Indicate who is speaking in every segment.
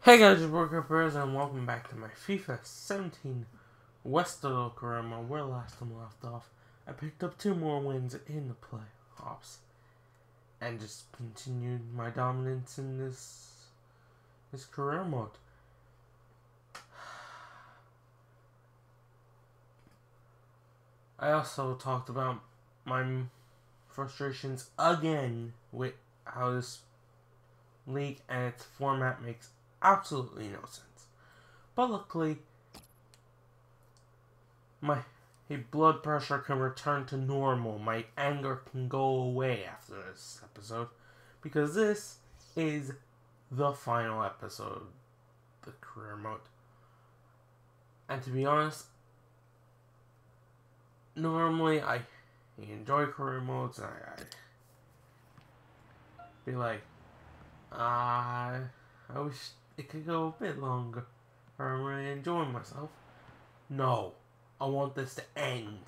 Speaker 1: Hey guys, it's Worker Perez and welcome back to my FIFA 17 Westerlo Karama. Where last time I left off, I picked up 2 more wins in the playoffs and just continued my dominance in this career mode. I also talked about my frustrations again with how this league and its format makes absolutely no sense. But luckily, my blood pressure can return to normal. My anger can go away after this episode, because this is the final episode of the career mode. And to be honest, normally I enjoy career modes. I be like, I wish it could go a bit longer. I'm really enjoying myself. No, I want this to end.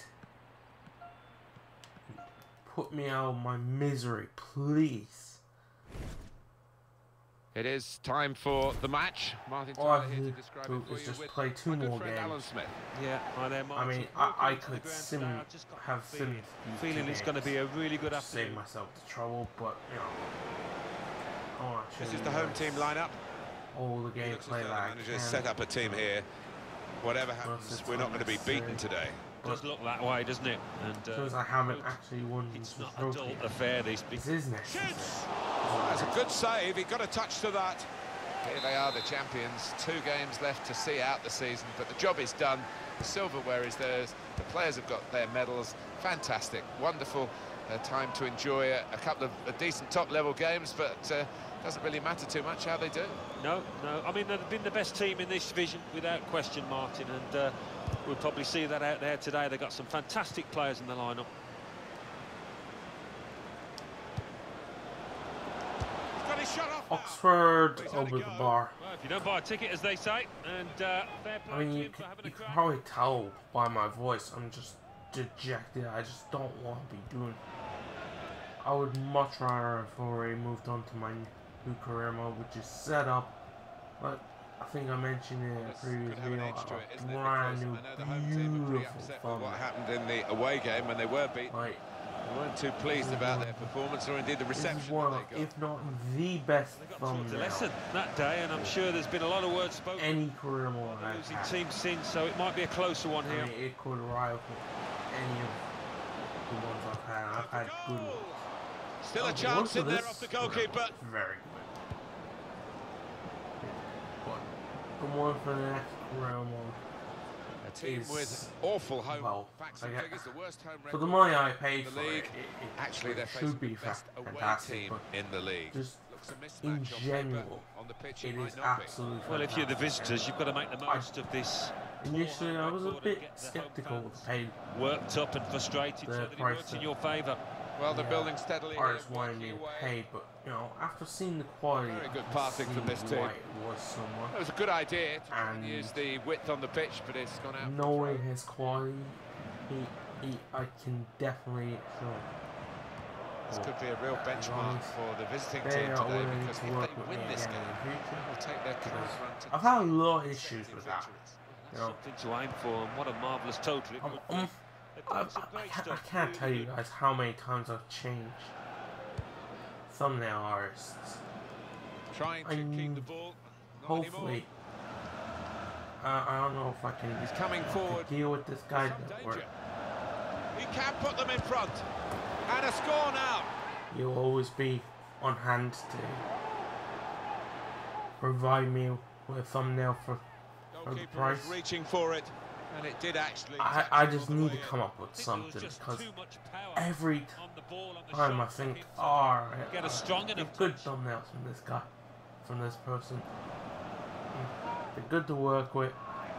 Speaker 1: Put me out of my misery, please.
Speaker 2: It is time for the match. Martin
Speaker 1: All I
Speaker 2: Tyler here to
Speaker 1: need
Speaker 2: describe
Speaker 1: to
Speaker 2: it for
Speaker 1: is
Speaker 2: you
Speaker 1: just
Speaker 2: with
Speaker 1: play 2 more games.
Speaker 2: Alan Smith.
Speaker 3: Yeah, hi there, Martin.
Speaker 1: I mean, I could have
Speaker 3: feeling it's going to be a really good afternoon.
Speaker 1: Save myself the trouble, but you know, I want to
Speaker 2: This is the home team lineup.
Speaker 1: all the gameplay that I
Speaker 2: Manager
Speaker 1: can.
Speaker 2: set up a team here. Whatever happens, we're not going to be beaten today.
Speaker 3: It does look that way, doesn't it? And
Speaker 1: Because I haven't actually won
Speaker 3: it's
Speaker 1: the
Speaker 3: not a
Speaker 1: trophy.
Speaker 3: dull affair. These
Speaker 1: This is next season.
Speaker 2: That's a good save. He got a touch to that. Here they are, the champions. 2 games left to see out the season, but the job is done. The silverware is theirs. The players have got their medals. Fantastic, wonderful time to enjoy a couple of decent top-level games, but doesn't really matter too much how they do.
Speaker 3: No. I mean, they've been the best team in this division, without question, Martin, and we'll probably see that out there today. They've got some fantastic players in the lineup.
Speaker 2: Got his shot off.
Speaker 1: Oxford over the bar.
Speaker 3: Well, if you don't buy a ticket, as they say, and fair play
Speaker 1: I mean,
Speaker 3: to
Speaker 1: you
Speaker 3: him for having a
Speaker 1: can
Speaker 3: crack.
Speaker 1: probably tell by my voice. I'm just dejected. I just don't want to be doing. I would much rather have already moved on to my new career mode, which is set up. But I think I mentioned in a previous video, a brand new, beautiful thumbnail.
Speaker 2: What happened in the away game when they were beaten?
Speaker 1: Like,
Speaker 2: They weren't too pleased about their performance, or indeed the
Speaker 1: this
Speaker 2: reception
Speaker 1: is one
Speaker 2: that
Speaker 1: of,
Speaker 2: they got.
Speaker 1: if not the best
Speaker 3: They got taught a
Speaker 1: thumbnail
Speaker 3: lesson that day, and I'm sure there's been a lot of words spoken.
Speaker 1: any career mode I've
Speaker 3: Losing
Speaker 1: had.
Speaker 3: team since, so it might be a closer one here.
Speaker 1: I mean, it could rival any of the ones I've had. I've had good ones.
Speaker 2: Still a
Speaker 1: Oh,
Speaker 2: chance
Speaker 1: also
Speaker 2: in there
Speaker 1: this
Speaker 2: off the goalkeeper.
Speaker 1: Very good. But the one for the next round one.
Speaker 2: A team
Speaker 1: is,
Speaker 2: with awful home
Speaker 1: well,
Speaker 2: facts
Speaker 1: I
Speaker 2: and
Speaker 1: get-
Speaker 2: figures, the worst home
Speaker 1: For the
Speaker 2: record
Speaker 1: money I paid
Speaker 2: in
Speaker 1: for
Speaker 2: the league.
Speaker 1: it
Speaker 2: Actually, they're
Speaker 1: should
Speaker 2: facing
Speaker 1: be
Speaker 2: the best away
Speaker 1: fantastic.
Speaker 2: team
Speaker 1: But
Speaker 2: in the league.
Speaker 1: just
Speaker 2: Looks a mismatch
Speaker 1: in
Speaker 2: on paper.
Speaker 1: general,
Speaker 2: On the pitch,
Speaker 1: it
Speaker 2: might
Speaker 1: is
Speaker 2: not be.
Speaker 1: absolutely
Speaker 3: Well, if you're the
Speaker 1: fantastic.
Speaker 3: visitors, you've got to make the most of this.
Speaker 1: Initially, I was a
Speaker 3: Record and
Speaker 1: bit
Speaker 3: get the home
Speaker 1: skeptical
Speaker 3: fans
Speaker 1: to pay
Speaker 3: worked up and frustrated,
Speaker 1: the
Speaker 3: so that it
Speaker 1: price
Speaker 3: works in
Speaker 1: that-
Speaker 3: your favour.
Speaker 2: Well, they're building steadily.
Speaker 1: artists
Speaker 2: here,
Speaker 1: wanted
Speaker 2: working
Speaker 1: me to
Speaker 2: away.
Speaker 1: pay, but you know, after seeing the quality,
Speaker 2: Very good
Speaker 1: I
Speaker 2: passing
Speaker 1: can
Speaker 2: from this
Speaker 1: see
Speaker 2: team.
Speaker 1: why it was so
Speaker 2: It
Speaker 1: much.
Speaker 2: was a good idea to try and
Speaker 1: And
Speaker 2: use the width on the pitch, but it's gone out.
Speaker 1: Knowing his quality, I can definitely show.
Speaker 2: This could be a real benchmark for the visiting
Speaker 1: They
Speaker 2: team
Speaker 1: are
Speaker 2: today,
Speaker 1: willing
Speaker 2: because
Speaker 1: to
Speaker 2: if
Speaker 1: work
Speaker 2: they
Speaker 1: with
Speaker 2: win
Speaker 1: me
Speaker 2: this
Speaker 1: again
Speaker 2: game,
Speaker 1: in the future.
Speaker 2: they'll take their current run to
Speaker 1: I've had a
Speaker 2: 10
Speaker 1: lot of issues with that.
Speaker 2: victories.
Speaker 1: You know,
Speaker 3: Something to aim for, and what a marvellous total it would be. They've done some great
Speaker 1: I
Speaker 3: stuff,
Speaker 1: can't tell
Speaker 3: really
Speaker 1: you
Speaker 3: good.
Speaker 1: guys how many times I've changed thumbnail artists.
Speaker 2: Trying to keep the ball. Not
Speaker 1: Hopefully,
Speaker 2: anymore.
Speaker 1: I don't know if I can
Speaker 2: He's coming forward.
Speaker 1: deal with this guy
Speaker 2: Some
Speaker 1: that work.
Speaker 2: danger. He can put them in front. And a score now.
Speaker 1: You'll always be on hand to provide me with a thumbnail for the
Speaker 2: Goalkeeper was
Speaker 1: price.
Speaker 2: reaching for it, and it did actually.
Speaker 1: I
Speaker 2: touch
Speaker 1: just
Speaker 2: all the
Speaker 1: need to
Speaker 2: way
Speaker 1: come
Speaker 2: in.
Speaker 1: up with
Speaker 3: I think there was
Speaker 1: something
Speaker 3: just
Speaker 1: because
Speaker 3: too much power
Speaker 1: every
Speaker 3: on the ball, on the
Speaker 1: time I
Speaker 3: shot
Speaker 1: think,
Speaker 3: from him.
Speaker 1: oh,
Speaker 3: Get a strong enough
Speaker 1: good
Speaker 3: touch.
Speaker 1: thumbnails from this guy, from this person. They're good to work with.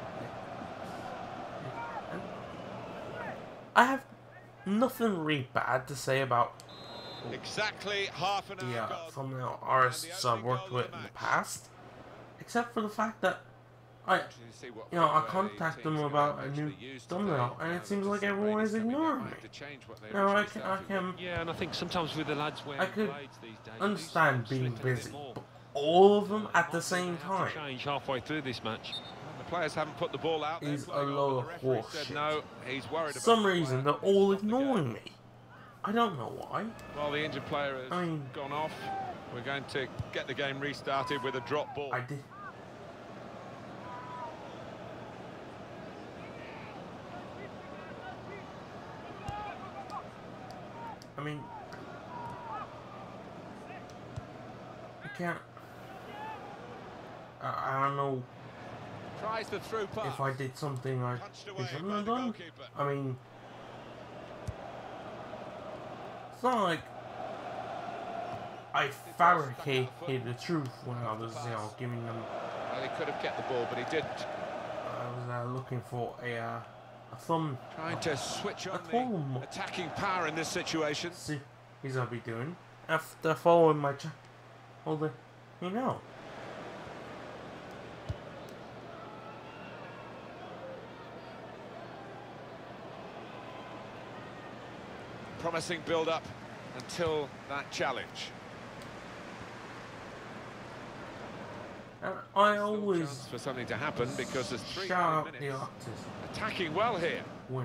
Speaker 1: And I have nothing really bad to say about
Speaker 2: Exactly half an
Speaker 1: the
Speaker 2: hour gone.
Speaker 1: thumbnail artists I've worked with in the past, except for the fact that I contacted them about a new thumbnail, and it seems like everyone is ignoring me. No, I can
Speaker 3: Yeah, and I think sometimes with the lads wearing
Speaker 1: I could
Speaker 3: blades these days,
Speaker 1: understand
Speaker 3: these
Speaker 1: being
Speaker 3: slip a bit
Speaker 1: busy,
Speaker 3: more.
Speaker 1: but all of them at the same
Speaker 3: Have to
Speaker 1: time
Speaker 3: change halfway through this match.
Speaker 2: The players haven't put the ball out.
Speaker 1: is a
Speaker 2: They're playing on,
Speaker 1: load
Speaker 2: but
Speaker 1: of
Speaker 2: the referee
Speaker 1: horse
Speaker 2: said
Speaker 1: shit.
Speaker 2: no, he's worried
Speaker 1: For
Speaker 2: about
Speaker 1: some
Speaker 2: the
Speaker 1: reason,
Speaker 2: player.
Speaker 1: they're all
Speaker 2: Stop the game.
Speaker 1: ignoring me. I don't know why.
Speaker 2: Well, the injured player has
Speaker 1: I mean-
Speaker 2: gone off. We're going to get the game restarted with a drop ball.
Speaker 1: I did. I mean, I can't. I don't know
Speaker 2: Tries the through pass.
Speaker 1: if I did something I
Speaker 2: Punched away
Speaker 1: shouldn't
Speaker 2: by
Speaker 1: have
Speaker 2: the
Speaker 1: done.
Speaker 2: goalkeeper.
Speaker 1: I mean, it's not like I fabricated the truth when I was, giving them.
Speaker 2: Well, he could have kept the ball, but he didn't.
Speaker 1: I was looking for a thumb.
Speaker 2: Trying to switch on
Speaker 1: home.
Speaker 2: the attacking power in this situation.
Speaker 1: See, he's gonna be doing after following my all the,
Speaker 2: Promising build-up until that challenge.
Speaker 1: And I
Speaker 2: Still
Speaker 1: always
Speaker 2: chance for something to happen because there's 3
Speaker 1: shout out
Speaker 2: minutes.
Speaker 1: the artist
Speaker 2: Attacking well here.
Speaker 1: when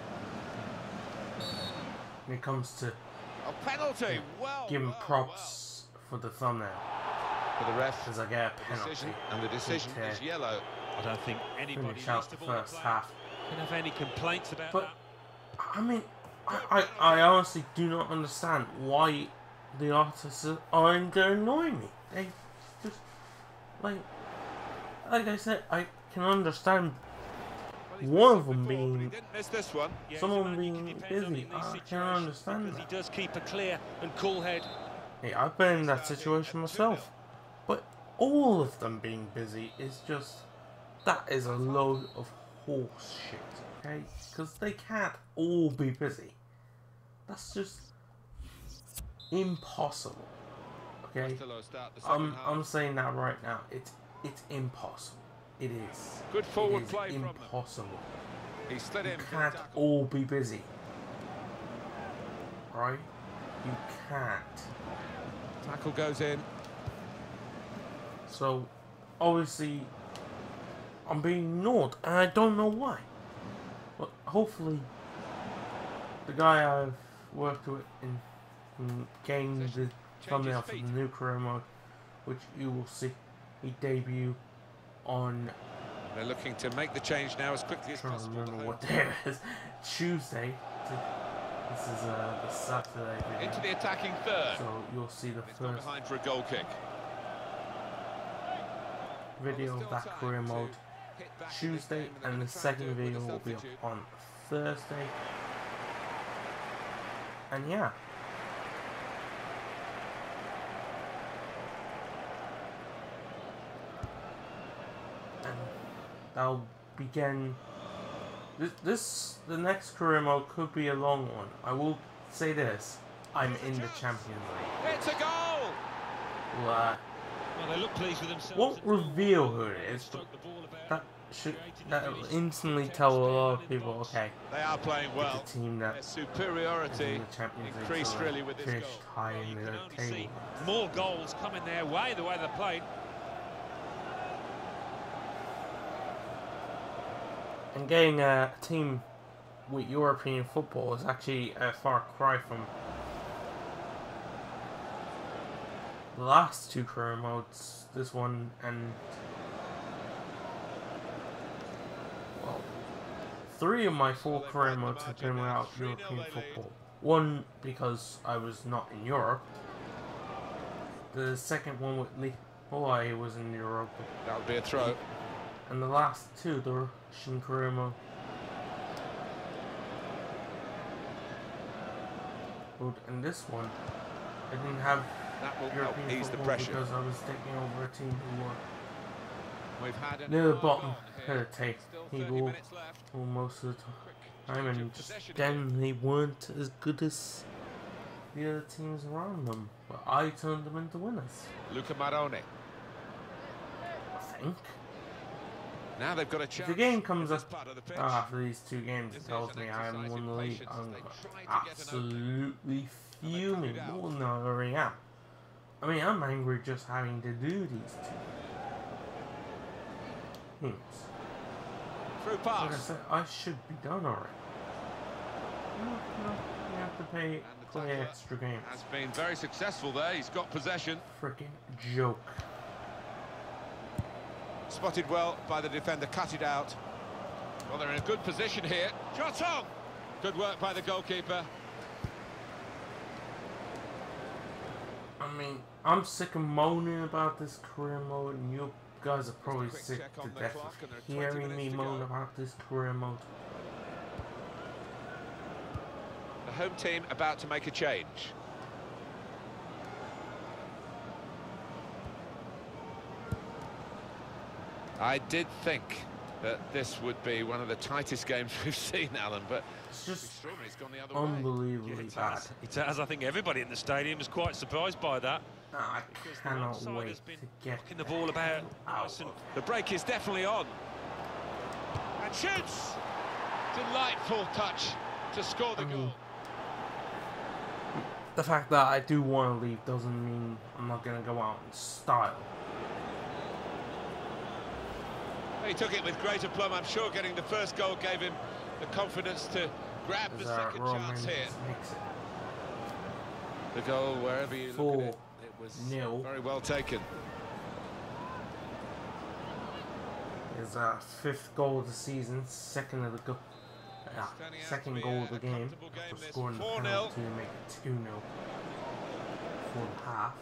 Speaker 1: it comes to
Speaker 2: A penalty. Well,
Speaker 1: giving
Speaker 2: well,
Speaker 1: props for the thumbnail,
Speaker 2: well. For the ref,
Speaker 1: because I get a
Speaker 2: the
Speaker 1: penalty.
Speaker 2: decision, and the decision is yellow.
Speaker 3: I don't think anybody
Speaker 1: Finish out
Speaker 3: needs
Speaker 1: the
Speaker 3: to ball
Speaker 1: first
Speaker 3: play.
Speaker 1: half.
Speaker 3: Don't have any complaints about
Speaker 1: But
Speaker 3: that.
Speaker 1: I mean, I honestly do not understand why the artists aren't annoying me. They just like I said, I can understand
Speaker 2: Well, he's
Speaker 1: one
Speaker 2: missed
Speaker 1: of them
Speaker 2: it before, but he
Speaker 1: being
Speaker 2: didn't miss this one.
Speaker 3: Yeah,
Speaker 1: someone
Speaker 3: he's a man you can
Speaker 1: being
Speaker 3: depend on
Speaker 1: busy.
Speaker 3: in these
Speaker 1: I can
Speaker 3: situations
Speaker 1: understand
Speaker 3: because
Speaker 1: that.
Speaker 3: he does keep a clear and cool head.
Speaker 1: Hey, I've been in that situation myself, but all of them being busy is just that is a load of horse shit. Okay, because they can't all be busy. That's just impossible. Okay,
Speaker 2: Costello start the second half.
Speaker 1: I'm saying that right now. It's impossible. It is.
Speaker 2: Good forward
Speaker 1: It is
Speaker 2: play from them.
Speaker 1: impossible.
Speaker 2: He slid
Speaker 1: You
Speaker 2: in for the
Speaker 1: can't
Speaker 2: tackle.
Speaker 1: all be busy. Right? You can't.
Speaker 2: Tackle goes in.
Speaker 1: So, obviously, I'm being ignored, and I don't know why. But hopefully, the guy I've worked with in getting the thumbnail for the new career mode, which you will see, he debut on,
Speaker 2: They're looking to make the change now as quickly as
Speaker 1: I don't
Speaker 2: possible.
Speaker 1: remember what day it is, Tuesday. This is the Saturday video.
Speaker 2: Into the attacking third.
Speaker 1: So you'll see the
Speaker 2: It's gone
Speaker 1: first
Speaker 2: behind for a goal kick.
Speaker 1: video of that career mode Tuesday, and the second video will be up on Thursday. And yeah. And that'll begin. The next career mode could be a long one. I will say this: I'm in the Champions League.
Speaker 2: It's a goal!
Speaker 1: Well,
Speaker 3: Well, they look pleased with themselves.
Speaker 1: won't
Speaker 3: and well,
Speaker 1: reveal who it
Speaker 3: they
Speaker 1: is, but
Speaker 3: stroked the ball about.
Speaker 1: that'll instantly tell a lot of people, okay,
Speaker 2: They are playing well.
Speaker 1: it's a team that
Speaker 2: Their
Speaker 1: is
Speaker 2: superiority
Speaker 1: in the Champions League,
Speaker 2: increased
Speaker 1: so
Speaker 2: really with this
Speaker 1: finished
Speaker 2: goal.
Speaker 1: high
Speaker 3: You
Speaker 1: in
Speaker 3: can
Speaker 1: the
Speaker 3: only
Speaker 1: table.
Speaker 3: see more goals coming their way, the way they're playing.
Speaker 1: And getting a team with European football is actually a far cry from the last two career modes. This one and, well, 3 of my 4 career modes have been without European football. One because I was not in Europe. The second one with Hawaii was in Europe.
Speaker 2: That would be a throw.
Speaker 1: And the last 2, the Russian career mode. And this one, I didn't have
Speaker 2: That will help
Speaker 1: European
Speaker 2: ease the
Speaker 1: football
Speaker 2: pressure.
Speaker 1: because I was taking over a team who were
Speaker 2: We've had
Speaker 1: near the
Speaker 2: an
Speaker 1: bottom
Speaker 2: on
Speaker 1: of
Speaker 2: here.
Speaker 1: the table
Speaker 2: Still 30 minutes left.
Speaker 1: for most of the
Speaker 2: Quick
Speaker 1: time,
Speaker 2: change
Speaker 1: and
Speaker 2: of
Speaker 1: just
Speaker 2: possession
Speaker 1: generally weren't as good as the other teams around them. But I turned them into winners,
Speaker 2: Luca Marone.
Speaker 1: I think.
Speaker 2: Now they've got a
Speaker 1: If
Speaker 2: chance.
Speaker 1: the game comes
Speaker 2: in this
Speaker 1: up
Speaker 2: part of the pitch.
Speaker 1: after these 2 games,
Speaker 2: This
Speaker 1: it tells
Speaker 2: is an
Speaker 1: me I haven't
Speaker 2: exercise
Speaker 1: won
Speaker 2: in
Speaker 1: the league.
Speaker 2: patience.
Speaker 1: I'm
Speaker 2: They try to get an
Speaker 1: absolutely fuming
Speaker 2: out.
Speaker 1: more than I already am. I mean, I'm angry just having to do these two things.
Speaker 2: Through pass.
Speaker 1: Like I said, I should be done already. No, you have to play extra games.
Speaker 2: Has been very successful there. He's got possession.
Speaker 1: Freaking joke.
Speaker 2: Spotted well by the defender, cut it out. Well, they're in a good position here. Shot on! Good work by the goalkeeper.
Speaker 1: I mean, I'm sick of moaning about this career mode, and you guys are probably sick to death of hearing me moan about this career mode.
Speaker 2: The home team about to make a change. I did think that this would be one of the tightest games we've seen, Alan, but
Speaker 1: it's just
Speaker 2: extraordinary. It's gone the other
Speaker 1: unbelievably bad.
Speaker 3: It has. I think everybody in the stadium is quite surprised by that.
Speaker 1: I cannot wait to get
Speaker 3: knocking the ball about.
Speaker 2: The break is definitely on. And shoots! Delightful touch to score the goal.
Speaker 1: The fact that I do want to leave doesn't mean I'm not going to go out in style.
Speaker 2: He took it with great aplomb. I'm sure getting the first goal gave him the confidence to grab the second chance here. The goal, wherever you look at it, it was very well taken.
Speaker 1: His fifth goal of the season, second of the second goal of the game, after scoring the penalty to make it 2-0 for the half.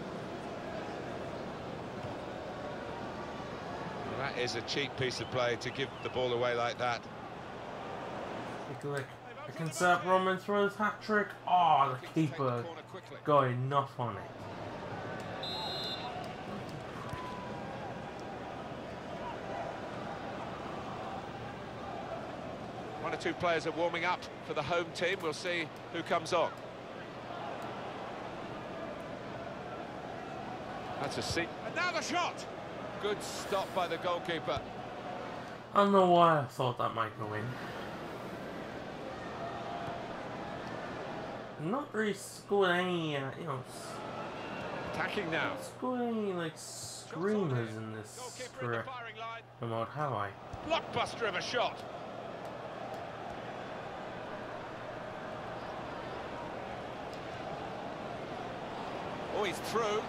Speaker 2: That is a cheap piece of play to give the ball away like that.
Speaker 1: Take a look. I can set Roman through his hat-trick. Oh, the keeper got enough on it.
Speaker 2: One or two players are warming up for the home team. We'll see who comes on. That's a seat. And now the shot! Good stop by the goalkeeper.
Speaker 1: I don't know why I thought that might go in. I'm not really scored any,
Speaker 2: attacking now.
Speaker 1: Scored any, like, screamers in this career mode, have I?
Speaker 2: Blockbuster of a shot. Oh, he's through.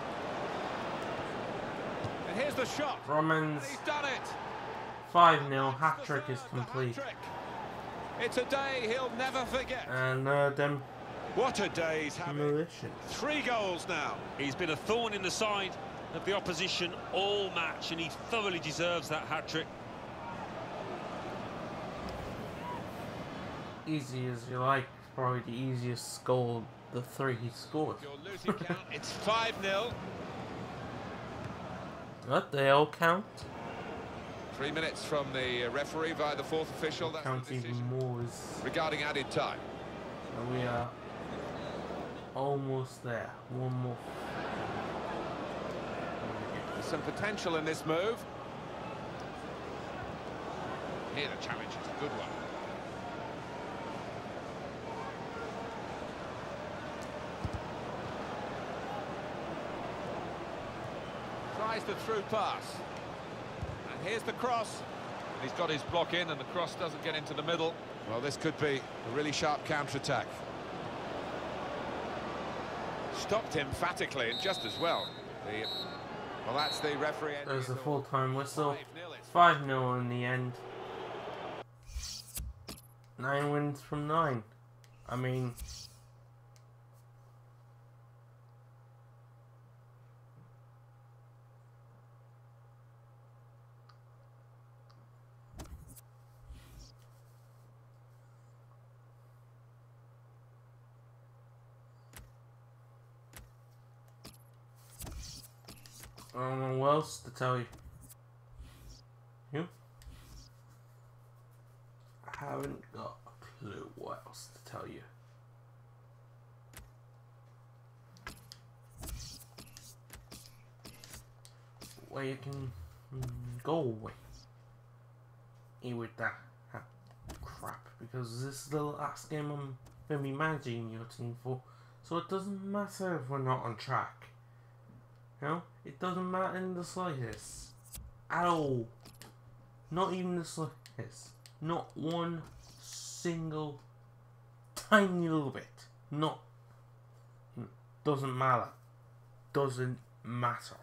Speaker 2: And here's the shot.
Speaker 1: Romans.
Speaker 2: He's done it.
Speaker 1: 5-0. Hat-trick is complete.
Speaker 2: It's a day he'll never forget.
Speaker 1: And them.
Speaker 2: What a day he's having.
Speaker 1: Malicious.
Speaker 2: 3 goals now.
Speaker 3: He's been a thorn in the side of the opposition all match, and he thoroughly deserves that hat-trick.
Speaker 1: Easy as you like. Probably the easiest goal, the 3 he scored.
Speaker 2: Your losing count, it's 5-0.
Speaker 1: What? They all count?
Speaker 2: 3 minutes from the referee via the 4th official. That's
Speaker 1: Counts
Speaker 2: the
Speaker 1: even more.
Speaker 2: regarding added time.
Speaker 1: And we are almost there. One more.
Speaker 2: There's some potential in this move. Here the challenge is a good one. Tries the through pass. And here's the cross. He's got his block in and the cross doesn't get into the middle. Well, this could be a really sharp counter-attack. Stopped emphatically and just as well. Well, that's the referee.
Speaker 1: There's a full-time whistle. 5-0 in the end. 9 wins from 9. I mean... I don't know what else to tell you. You? I haven't got a clue what else to tell you. Well, you can go away. With that crap, because this is the last game I'm going to be managing your team for, so it doesn't matter if we're not on track. You know, it doesn't matter in the slightest. At all. Not even the slightest. Not one single tiny little bit. Not. Doesn't matter. Doesn't matter.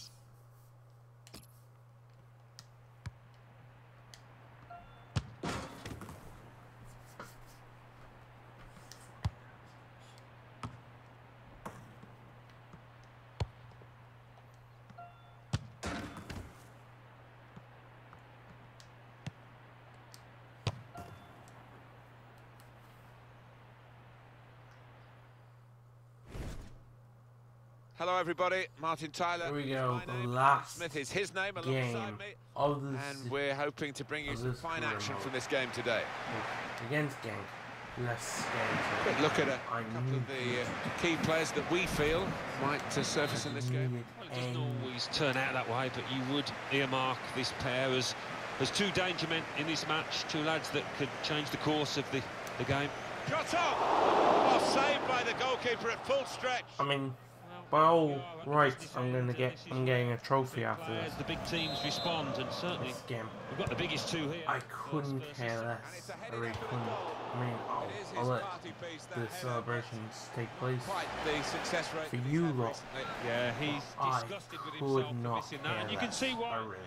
Speaker 2: Hello everybody, Martin Tyler.
Speaker 1: Here we go,
Speaker 2: My
Speaker 1: the
Speaker 2: name,
Speaker 1: last
Speaker 2: Smith is his name alongside
Speaker 1: game
Speaker 2: me.
Speaker 1: of this,
Speaker 2: And we're hoping to bring you some fine action from this game today.
Speaker 1: against Genk. Less
Speaker 2: Quick
Speaker 1: games.
Speaker 2: look at a couple of the key players that we feel might surface in this game.
Speaker 3: Well, it doesn't always turn out that way, but you would earmark this pair as two danger men in this match, two lads that could change the course of the game.
Speaker 2: Shot on! Oh, saved by the goalkeeper at full stretch.
Speaker 1: I mean, by all rights, I'm getting a trophy after this.
Speaker 3: The big teams respond, and certainly
Speaker 1: This game.
Speaker 3: we've got the biggest two here.
Speaker 1: I couldn't care less. I really couldn't. I mean, I'll let the celebrations take place.
Speaker 2: Quite the success rate
Speaker 1: For you lot,
Speaker 2: recently.
Speaker 3: Yeah, he's
Speaker 1: I
Speaker 3: disgusted with
Speaker 1: could
Speaker 3: himself for
Speaker 1: not
Speaker 3: missing
Speaker 1: care
Speaker 3: that, and you can
Speaker 1: less.
Speaker 3: see
Speaker 1: I
Speaker 3: why.
Speaker 1: really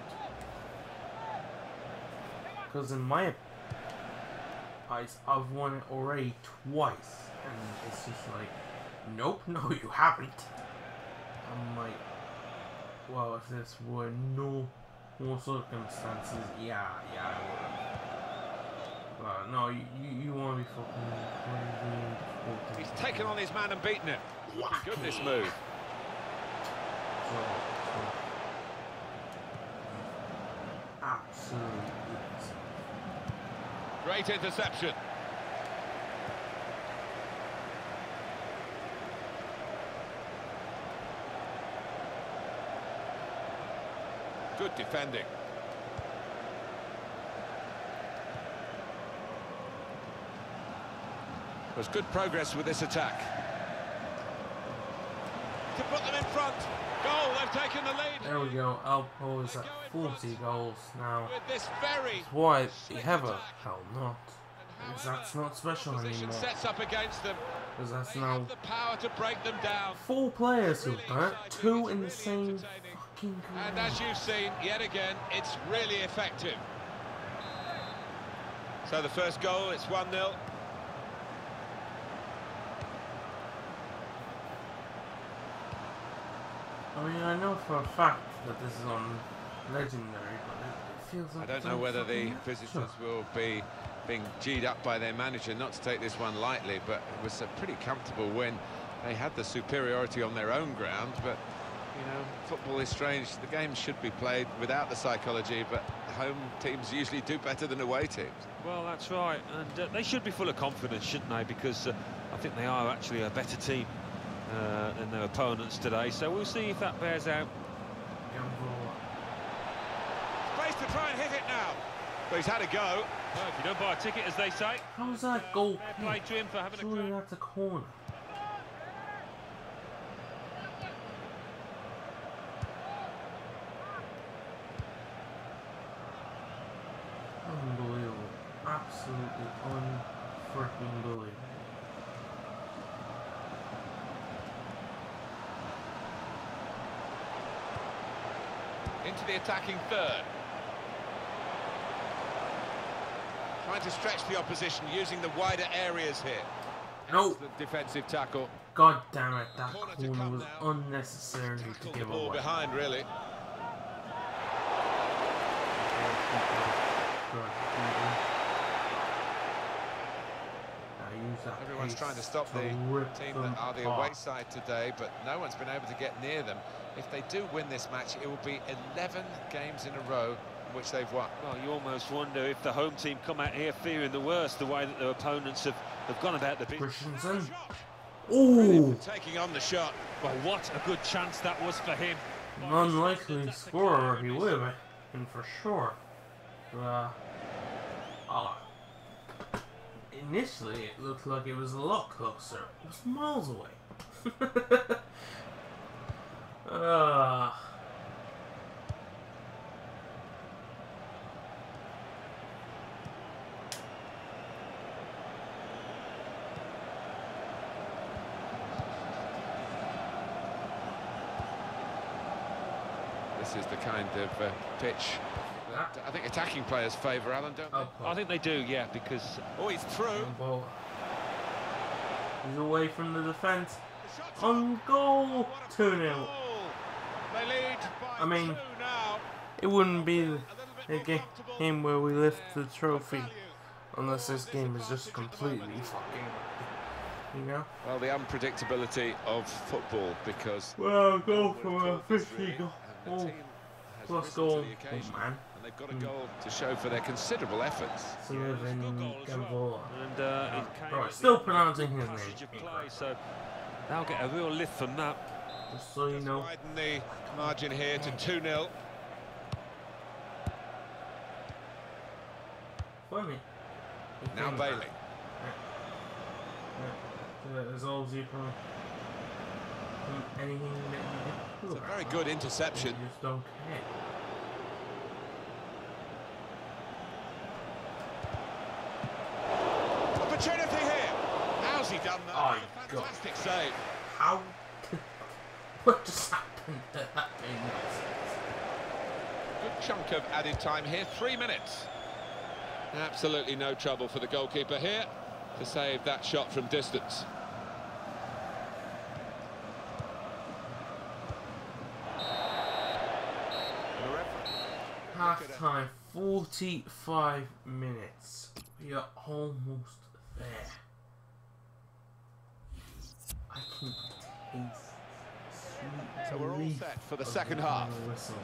Speaker 1: couldn't. Because in my eyes, I've won it already twice, and it's just like, nope, no, you haven't. I'm like, well, if this were no more circumstances, yeah, I would. But no, you want to be fucking crazy.
Speaker 2: He's taken on his man and beaten him. Good this move.
Speaker 1: Absolutely.
Speaker 2: Great interception. Good defending. There's good progress with this attack. To put them in front. Goal, they've taken the lead.
Speaker 1: There we go. Alpo is at 40 goals now.
Speaker 2: With this very
Speaker 1: Why ever? Hell not. Because that's not special
Speaker 2: position
Speaker 1: anymore.
Speaker 2: sets up against them.
Speaker 1: Because that's
Speaker 2: They
Speaker 1: now
Speaker 2: have the power to break them down.
Speaker 1: 4 players who've done it. 2 in the same fucking
Speaker 2: And
Speaker 1: career.
Speaker 2: as you've seen, yet again, it's really effective. So the first goal, it's 1-0.
Speaker 1: I mean, I know for a fact that this is on Legendary, but it feels like
Speaker 2: I don't know whether the visitors will be being G'd up by their manager not to take this one lightly, but it was a pretty comfortable win. They had the superiority on their own ground, but, you know, football is strange. The game should be played without the psychology, but home teams usually do better than away teams.
Speaker 3: Well, that's right, and they should be full of confidence, shouldn't they? Because I think they are actually a better team than their opponents today. So we'll see if that bears out.
Speaker 2: Space to try and hit it now. But he's had a go.
Speaker 3: Well, if you don't buy a ticket, as they say.
Speaker 1: How's that goal?
Speaker 3: Fair play to him for having a
Speaker 1: Surely
Speaker 3: crack.
Speaker 1: that's a corner. Unbelievable. Absolutely unfreaking believable.
Speaker 2: Into the attacking third. Trying to stretch the opposition using the wider areas here.
Speaker 1: No.
Speaker 2: Excellent defensive tackle.
Speaker 1: God damn it, that
Speaker 2: Corner to
Speaker 1: corner
Speaker 2: come
Speaker 1: was
Speaker 2: now.
Speaker 1: unnecessary to
Speaker 2: Tackled the
Speaker 1: give
Speaker 2: ball
Speaker 1: away.
Speaker 2: behind, really. Everyone's trying to stop the team that are the away side today, but no one's been able to get near them. If they do win this match, it will be 11 games in a row in which they've won.
Speaker 3: Well, you almost wonder if the home team come out here fearing the worst, the way that their opponents have gone about the business.
Speaker 1: Christensen. Ooh,
Speaker 2: Taking on the shot.
Speaker 3: Well, what a good chance that was for him.
Speaker 1: an unlikely scorer he would have been for sure. Initially it looked like it was a lot closer. It was miles away.
Speaker 2: This is the kind of pitch that I think attacking players favour, Alan, don't they?
Speaker 3: I think they do, yeah, because...
Speaker 2: Oh, he's through.
Speaker 1: He's away from the defence. On goal! 2-0.
Speaker 2: They lead by
Speaker 1: I mean,
Speaker 2: 2 now.
Speaker 1: it wouldn't be a game where we lift the trophy unless this game is just completely fucking... You know?
Speaker 2: Well, the unpredictability of football, because...
Speaker 1: Well, go for a 50 goal. Plus goal, man.
Speaker 2: And they've got a goal to show for their considerable efforts.
Speaker 1: To live in Gamboa.
Speaker 3: And
Speaker 1: right, still pronouncing his name.
Speaker 3: So they'll get a real lift from that.
Speaker 1: Just so you know.
Speaker 2: Widen the margin here to 2-0.
Speaker 1: Funny.
Speaker 2: Now Bailey.
Speaker 1: As long as you can anything that you do.
Speaker 2: It's a very good interception.
Speaker 1: You just don't care.
Speaker 2: Opportunity here. How's he done that?
Speaker 1: Oh,
Speaker 2: Fantastic save.
Speaker 1: How? What just happened to that game?
Speaker 2: Good chunk of added time here. 3 minutes. Absolutely no trouble for the goalkeeper here to save that shot from distance.
Speaker 1: Half time, 45 minutes. We are almost there. I can taste sweet
Speaker 2: So we're all
Speaker 1: relief
Speaker 2: set for the
Speaker 1: of
Speaker 2: second half.
Speaker 1: final whistle.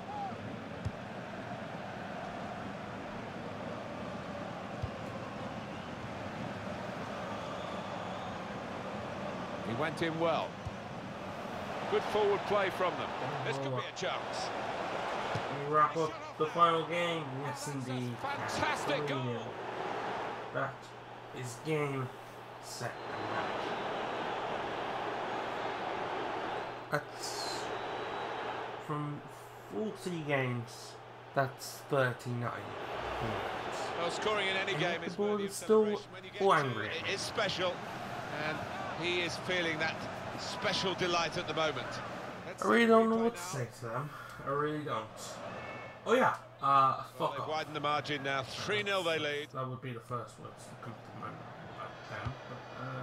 Speaker 2: He went in well. Good forward play from them. This could be a chance.
Speaker 1: We wrap up the final game. Yes, indeed.
Speaker 2: Fantastic goal.
Speaker 1: 3-0. That is game, set, and match. That's from 40 games. That's 39 points.
Speaker 2: Well, scoring in any game is
Speaker 1: the ball
Speaker 2: worthy
Speaker 1: is
Speaker 2: of
Speaker 1: still
Speaker 2: celebration. When you get
Speaker 1: angry.
Speaker 2: to it is special, and he is feeling that special delight at the moment.
Speaker 1: I really don't know what to say to them. I really don't. Oh yeah, fuck
Speaker 2: They've
Speaker 1: off.
Speaker 2: widened the margin now. 3-0 they lead.
Speaker 1: That would be the first words that come to my mind about them. But,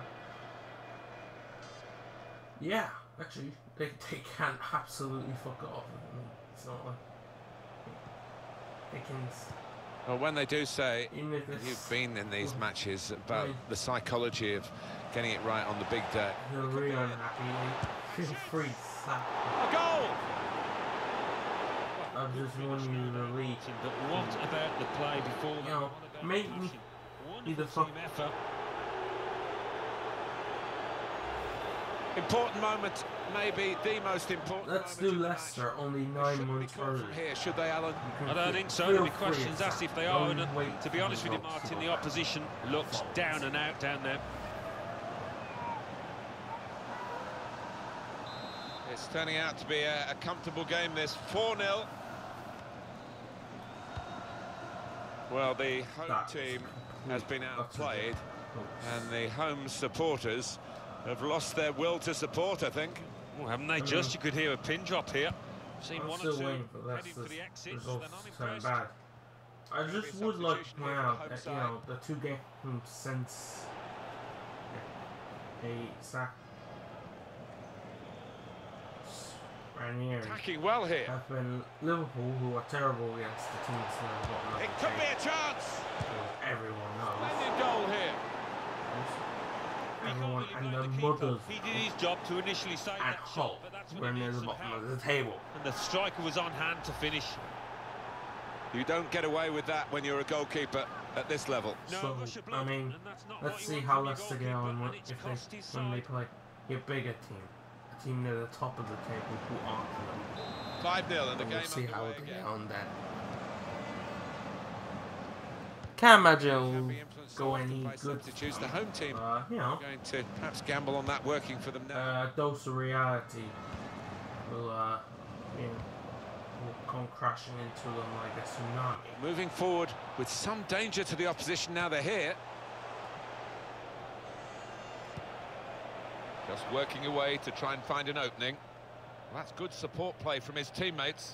Speaker 1: yeah, actually, they can absolutely fuck off. I mean, it's not like they can.
Speaker 2: Well, when they do say
Speaker 1: Even if it's,
Speaker 2: you've been in these matches about the psychology of getting it right on the big day.
Speaker 1: they're really unhappy. Feel free to slap.
Speaker 2: A goal!
Speaker 1: I just want you to lead.
Speaker 3: But what about the play before?
Speaker 1: You know, make me be the fuck.
Speaker 3: Effort.
Speaker 2: Important moment, maybe the most important.
Speaker 1: Let's do
Speaker 2: moment of the
Speaker 1: Leicester
Speaker 2: match.
Speaker 1: only
Speaker 2: They
Speaker 1: 9
Speaker 2: shouldn't be
Speaker 1: months
Speaker 2: caught
Speaker 1: early.
Speaker 2: from here, should they, Alan?
Speaker 3: I don't think so.
Speaker 1: Feel
Speaker 3: There'll be
Speaker 1: free
Speaker 3: questions
Speaker 1: to
Speaker 3: asked if they
Speaker 1: don't
Speaker 3: are. And
Speaker 1: wait
Speaker 3: to be
Speaker 1: for
Speaker 3: honest with you,
Speaker 1: results to
Speaker 3: Martin, the
Speaker 1: come.
Speaker 3: opposition looks down and out down there.
Speaker 2: It's turning out to be a comfortable game, this 4-0. Well, the home team has been outplayed, and the home supporters have lost their will to support, I think.
Speaker 3: Well, haven't they just? You could hear a pin drop here. I've seen
Speaker 1: I'm
Speaker 3: one
Speaker 1: still
Speaker 3: or two
Speaker 1: waiting for
Speaker 3: heading for the
Speaker 1: Leicester's
Speaker 3: exits.
Speaker 1: results
Speaker 3: They're
Speaker 1: to turn
Speaker 3: not
Speaker 1: bad. I just
Speaker 2: Maybe
Speaker 1: would like to
Speaker 2: substitution
Speaker 1: point
Speaker 2: here for
Speaker 1: out
Speaker 2: the
Speaker 1: that,
Speaker 2: home
Speaker 1: the 2 games since a sack Ranieri
Speaker 2: Attacking well here.
Speaker 1: have been Liverpool, who are terrible against the teams that are bottom of
Speaker 2: It
Speaker 1: the
Speaker 2: could be
Speaker 1: table,
Speaker 2: a chance.
Speaker 1: as everyone knows.
Speaker 2: Splendid goal here.
Speaker 1: Everyone and their mothers
Speaker 3: He did his job to initially save
Speaker 1: at
Speaker 3: that shot,
Speaker 1: home
Speaker 3: but that's when
Speaker 1: when
Speaker 3: he
Speaker 1: they're
Speaker 3: needs
Speaker 1: the
Speaker 3: some
Speaker 1: bottom
Speaker 3: help.
Speaker 1: of the table.
Speaker 3: And the striker was on hand to finish.
Speaker 2: You don't get away with that when you're a goalkeeper at this level.
Speaker 3: No,
Speaker 1: So,
Speaker 3: Russia
Speaker 1: I
Speaker 3: blood,
Speaker 1: mean,
Speaker 3: and that's not
Speaker 1: let's
Speaker 3: what you
Speaker 1: see
Speaker 3: want
Speaker 1: how
Speaker 3: from your
Speaker 1: Leicester get
Speaker 3: goalkeeper,
Speaker 1: on
Speaker 3: and it's cost his
Speaker 1: when they
Speaker 3: side.
Speaker 1: play a bigger team. A team near the top of the table who aren't them.
Speaker 2: 5-0 and the
Speaker 1: And
Speaker 2: game
Speaker 1: we'll see how
Speaker 2: underway
Speaker 1: they
Speaker 2: again.
Speaker 1: get on that. Can't imagine
Speaker 2: Can
Speaker 1: it'll
Speaker 2: be influenced
Speaker 1: go
Speaker 2: often
Speaker 1: any
Speaker 2: by
Speaker 1: good.
Speaker 2: substitutes. The home team
Speaker 1: You know,
Speaker 2: going to perhaps gamble on that working for them now.
Speaker 1: dose of reality will come crashing into them like a tsunami.
Speaker 2: Moving forward with some danger to the opposition now they're here. Just working away to try and find an opening. Well, that's good support play from his teammates.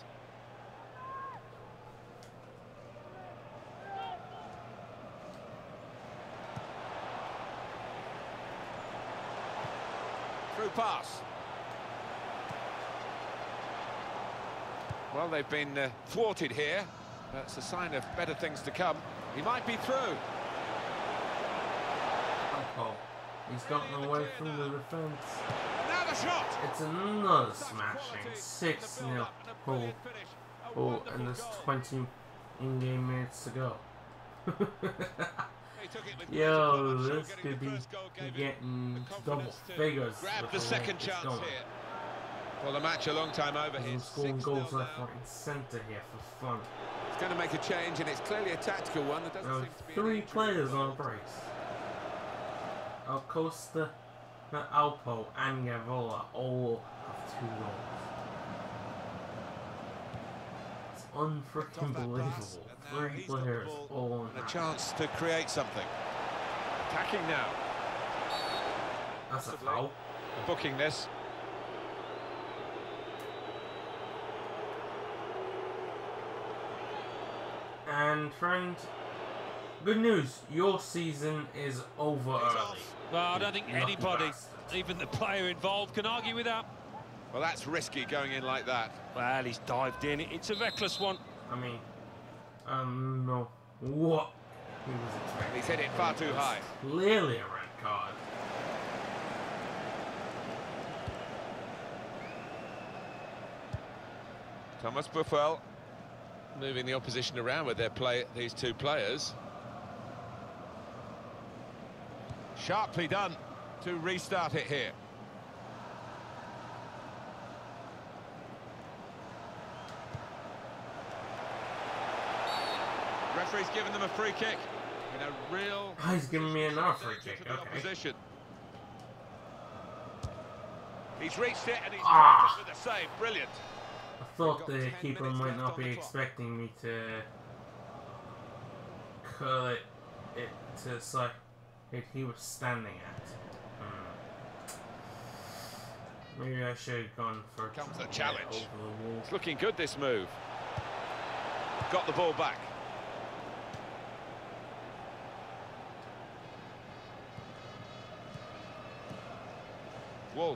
Speaker 2: Through pass. Well, they've been thwarted here. That's a sign of better things to come. He might be through.
Speaker 1: Oh, he's gotten away from the defence.
Speaker 2: Now the shot!
Speaker 1: It's another smashing 6-0 goal. Oh, and there's 20 in-game minutes to go. Yo, this could be getting double figures.
Speaker 2: Grab the second chance here. Well, the match a long time over here.
Speaker 1: Scoring goals left, right, and centre here for fun.
Speaker 2: It's going to make a change, and it's clearly a tactical one. There doesn't seem to be
Speaker 1: 3 players on breaks. Alcosta, Alpo, and Gavola all have 2 goals. It's unfreaking believable. 3 players all on
Speaker 2: a chance to create something. Attacking now.
Speaker 1: That's a foul.
Speaker 2: Booking this.
Speaker 1: And friend, good news, your season is over early.
Speaker 3: Well, I don't think anybody, even the player involved, can argue with that.
Speaker 2: Well, that's risky going in like that.
Speaker 3: Well, he's dived in. It's a reckless one.
Speaker 1: I mean, no. What he was expecting.
Speaker 2: He's hit it far too high.
Speaker 1: Clearly a red card.
Speaker 2: Thomas Buffel moving the opposition around with these 2 players. Sharply done to restart it here. Referee's given them a free kick in a real...
Speaker 1: Oh, he's giving me another free kick, okay.
Speaker 2: Position. He's reached it and he's with a save. Brilliant.
Speaker 1: I thought the keeper might not be expecting me to curl it to the side he was standing at. Maybe I should have gone for
Speaker 2: Comes the challenge.
Speaker 1: over the wall.
Speaker 2: It's looking good, this move. Got the ball back. Walsh.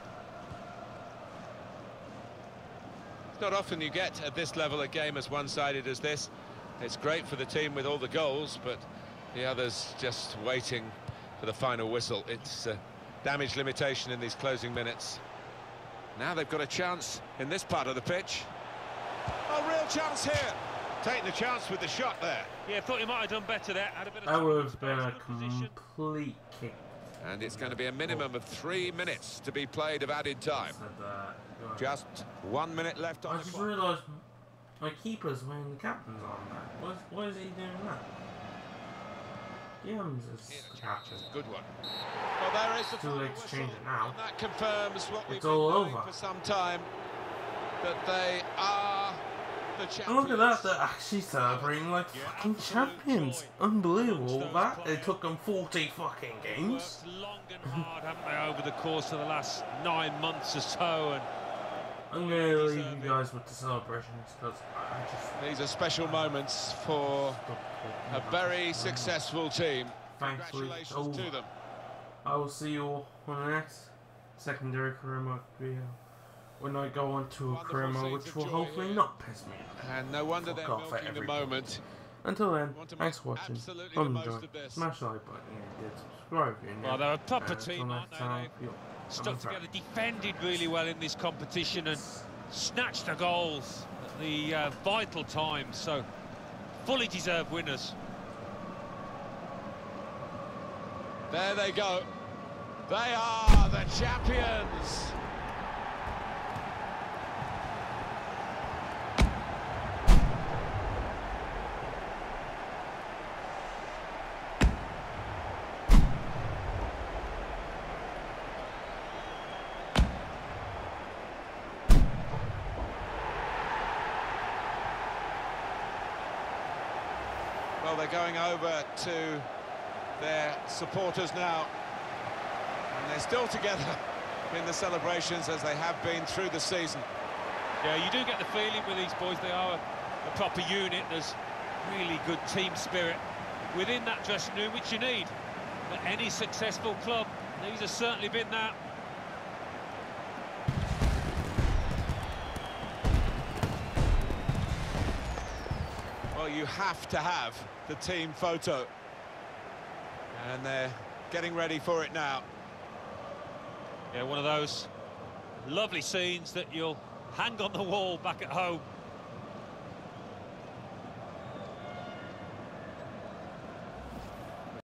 Speaker 2: It's not often you get at this level a game as one-sided as this. It's great for the team with all the goals, but the others just waiting for the final whistle. It's damage limitation in these closing minutes. Now they've got a chance in this part of the pitch. A real chance here. Taking the chance with the shot there.
Speaker 3: Yeah, thought he might have done better there. Had a bit of
Speaker 1: that would have been a complete kick.
Speaker 2: And it's going to be a minimum of 3 minutes to be played of added time. Just 1 minute left on
Speaker 1: I
Speaker 2: the
Speaker 1: just
Speaker 2: clock.
Speaker 1: realised my keeper's wearing the captain's armband. Why is he doing that? Gibbons is the captain.
Speaker 2: Good one. Well, there is the
Speaker 1: Too late to change it now.
Speaker 2: And that confirms what we've
Speaker 1: It's
Speaker 2: been
Speaker 1: all
Speaker 2: knowing
Speaker 1: over.
Speaker 2: for some time, that they are the champions.
Speaker 1: And look at that, they're actually celebrating like fucking champions. Unbelievable that. It took them 40 fucking games.
Speaker 3: Worked long and hard, haven't they, over the course of the last 9 months or so, and
Speaker 1: I'm gonna leave you guys with the celebrations because I just...
Speaker 2: These are special moments for a very successful team.
Speaker 1: Thankfully,
Speaker 2: Congratulations to them.
Speaker 1: I will see you all on the next secondary career mode video when I go on to a career mode which will hopefully not piss me off.
Speaker 2: And no wonder they're
Speaker 1: Fuck off
Speaker 2: milking the
Speaker 1: everybody.
Speaker 2: moment.
Speaker 1: Until then,
Speaker 2: Want to
Speaker 1: thanks
Speaker 2: make
Speaker 1: for watching.
Speaker 2: absolutely the most
Speaker 1: Enjoy.
Speaker 2: of this.
Speaker 1: Smash the like button if you did. Subscribe if you're new.
Speaker 3: well, they're a proper
Speaker 1: And
Speaker 3: team,
Speaker 1: until
Speaker 3: aren't
Speaker 1: next
Speaker 3: they?
Speaker 1: time,
Speaker 3: They
Speaker 1: yo,
Speaker 3: stuck
Speaker 1: I'm
Speaker 3: together, defended really well in this competition, and snatched the goals at the vital times. So, fully deserved winners.
Speaker 2: There they go. They are the champions. Well, they're going over to their supporters now, and they're still together in the celebrations as they have been through the season.
Speaker 3: Yeah, you do get the feeling with these boys, they are a proper unit. There's really good team spirit within that dressing room, which you need at any successful club. These have certainly been that.
Speaker 2: Well, you have to have the team photo, and they're getting ready for it now.
Speaker 3: Yeah, one of those lovely scenes that you'll hang on the wall back at home.